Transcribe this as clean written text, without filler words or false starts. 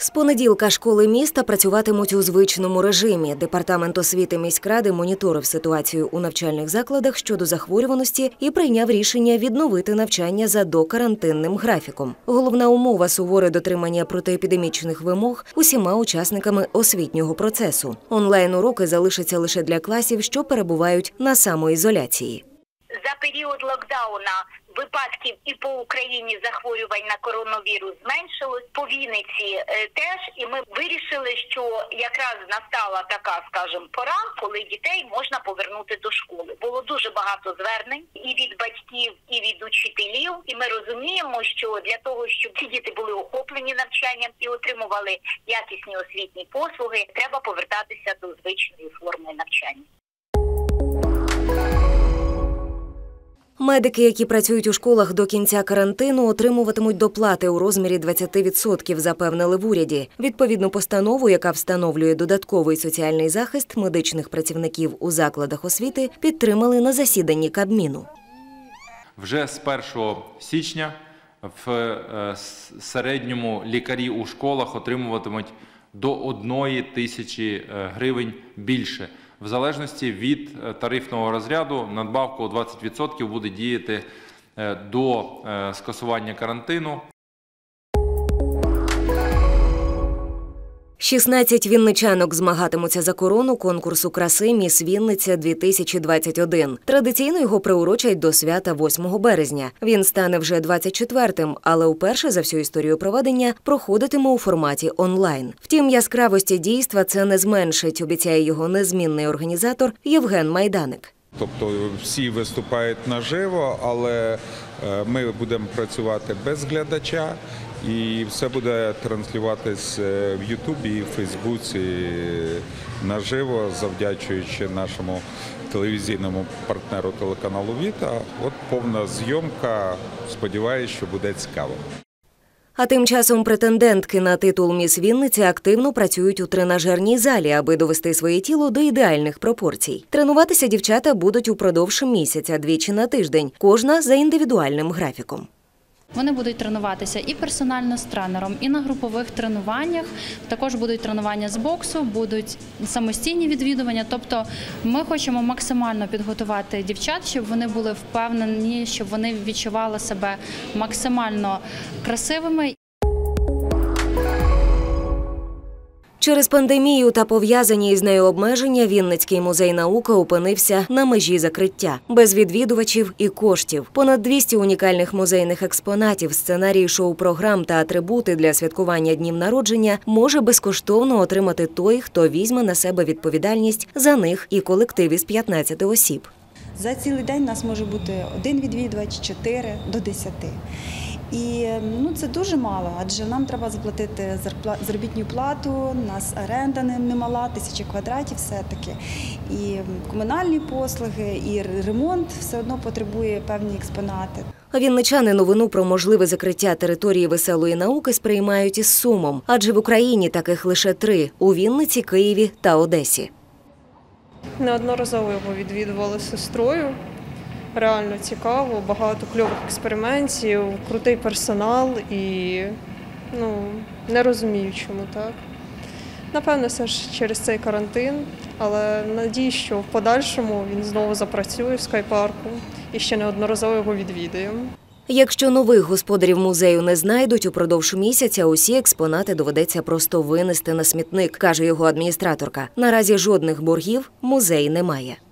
З понеділка школи міста працюватимуть у звичному режимі. Департамент освіти міськради моніторив ситуацію у навчальних закладах щодо захворюваності і прийняв рішення відновити навчання за докарантинним графіком. Головна умова – суворе дотримання протиепідемічних вимог усіма учасниками освітнього процесу. Онлайн-уроки залишаться лише для класів, що перебувають на самоізоляції. За період локдауна випадків і по Україні захворювань на коронавірус зменшилось, по Вінниці теж. І ми вирішили, що якраз настала така, скажімо, пора, коли дітей можна повернути до школи. Було дуже багато звернень і від батьків, і від учителів. І ми розуміємо, що для того, щоб ці діти були охоплені навчанням і отримували якісні освітні послуги, треба повертатися до звичної форми навчання. Медики, які працюють у школах до кінця карантину, отримуватимуть доплати у розмірі 20%, запевнили в уряді. Відповідну постанову, яка встановлює додатковий соціальний захист медичних працівників у закладах освіти, підтримали на засіданні Кабміну. Вже з 1 січня в середньому лікарі у школах отримуватимуть до 1 тисячі гривень більше. В залежності від тарифного розряду надбавка у 20% буде діяти до скасування карантину. 16 вінничанок змагатимуться за корону конкурсу краси «Міс Вінниця-2021». Традиційно його приурочать до свята 8 березня. Він стане вже 24-м, але вперше за всю історію проведення проходитиме у форматі онлайн. Втім, яскравості дійства це не зменшить, обіцяє його незмінний організатор Євген Майданик. Тобто всі виступають наживо, але ми будемо працювати без глядача. І все буде транслюватись в Ютубі і в Фейсбуці наживо, завдячуючи нашому телевізійному партнеру телеканалу «Віта». От повна зйомка, сподіваюся, що буде цікаво. А тим часом претендентки на титул «Міс Вінниця» активно працюють у тренажерній залі, аби довести своє тіло до ідеальних пропорцій. Тренуватися дівчата будуть упродовж місяця, двічі на тиждень, кожна за індивідуальним графіком. Вони будуть тренуватися і персонально з тренером, і на групових тренуваннях. Також будуть тренування з боксу, будуть самостійні відвідування. Тобто ми хочемо максимально підготувати дівчат, щоб вони були впевнені, щоб вони відчували себе максимально красивими. Через пандемію та пов'язані із нею обмеження Вінницький музей науки опинився на межі закриття. Без відвідувачів і коштів. Понад 200 унікальних музейних експонатів, сценарії шоу-програм та атрибути для святкування днів народження може безкоштовно отримати той, хто візьме на себе відповідальність за них і колектив із 15 осіб. За цілий день у нас може бути 1 відвідувач, 4 до 10. І це дуже мало, адже нам треба заплатити заробітну плату, у нас оренда немала, 1000 квадратів все-таки. І комунальні послуги, і ремонт все одно потребує певні експонати. Вінничани новину про можливе закриття території веселої науки сприймають із сумом, адже в Україні таких лише 3 – у Вінниці, Києві та Одесі. Неодноразово його відвідували з сестрою. Реально цікаво, багато кльових експериментів, крутий персонал і не розумію, чому так. Напевно, все ж через цей карантин, але надію, що в подальшому він знову запрацює в скайпарку і ще неодноразово його відвідуємо. Якщо нових господарів музею не знайдуть, упродовж місяця усі експонати доведеться просто винести на смітник, каже його адміністраторка. Наразі жодних боргів музей не має.